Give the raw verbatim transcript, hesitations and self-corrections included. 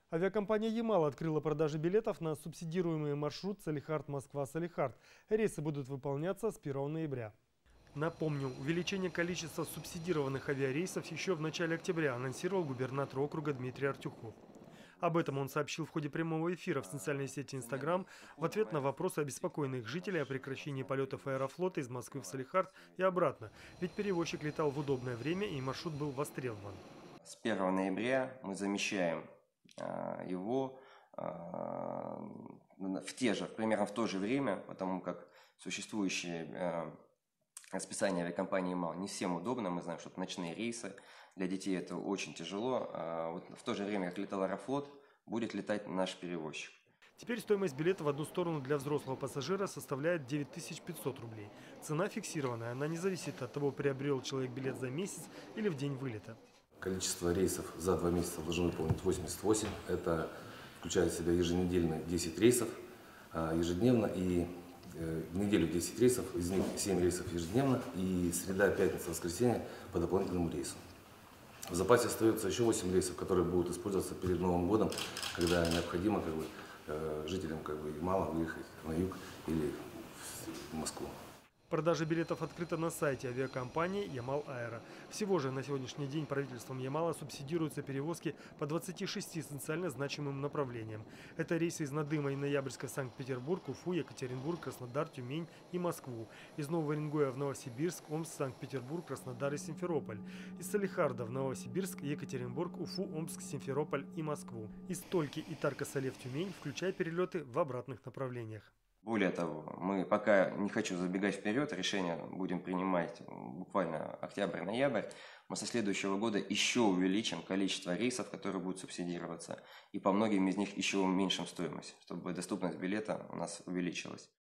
Авиакомпания «Ямал» открыла продажи билетов на субсидируемый маршрут Салехард-Москва-Салехард. Рейсы будут выполняться с первого ноября. Напомню, увеличение количества субсидированных авиарейсов еще в начале октября анонсировал губернатор округа Дмитрий Артюхов. Об этом он сообщил в ходе прямого эфира в социальной сети Instagram в ответ на вопросы обеспокоенных жителей о прекращении полетов Аэрофлота из Москвы в Салехард и обратно, ведь перевозчик летал в удобное время и маршрут был востребован. С первого ноября мы замещаем э, его э, в те же, примерно в то же время, потому как существующие э, расписание авиакомпании «Ямал» не всем удобно. Мы знаем, что это ночные рейсы. Для детей это очень тяжело. А вот в то же время, как летал Аэрофлот, будет летать наш перевозчик. Теперь стоимость билета в одну сторону для взрослого пассажира составляет девять тысяч пятьсот рублей. Цена фиксированная, она не зависит от того, приобрел человек билет за месяц или в день вылета. Количество рейсов за два месяца должны выполнить восемьдесят восемь. Это включает в себя еженедельно десять рейсов, ежедневно и в неделю десять рейсов, из них семь рейсов ежедневно и среда, пятница, воскресенье по дополнительному рейсу. В запасе остается еще восемь рейсов, которые будут использоваться перед Новым годом, когда необходимо как бы, жителям как бы, Ямала выехать на юг или в Москву. Продажа билетов открыта на сайте авиакомпании «Ямал Аэро». Всего же на сегодняшний день правительством Ямала субсидируются перевозки по двадцати шести социально значимым направлениям. Это рейсы из Надыма и Ноябрьска в Санкт-Петербург, Уфу, Екатеринбург, Краснодар, Тюмень и Москву. Из Нового Уренгоя в Новосибирск, Омск, Санкт-Петербург, Краснодар и Симферополь. Из Салехарда в Новосибирск, Екатеринбург, Уфу, Омск, Симферополь и Москву. Из Тольки и Тарко-Сале в Тюмень, включая перелеты в обратных направлениях. Более того, мы пока не хочу забегать вперед, решение будем принимать буквально октябрь-ноябрь. Мы со следующего года еще увеличим количество рейсов, которые будут субсидироваться, и по многим из них еще уменьшим стоимость, чтобы доступность билета у нас увеличилась.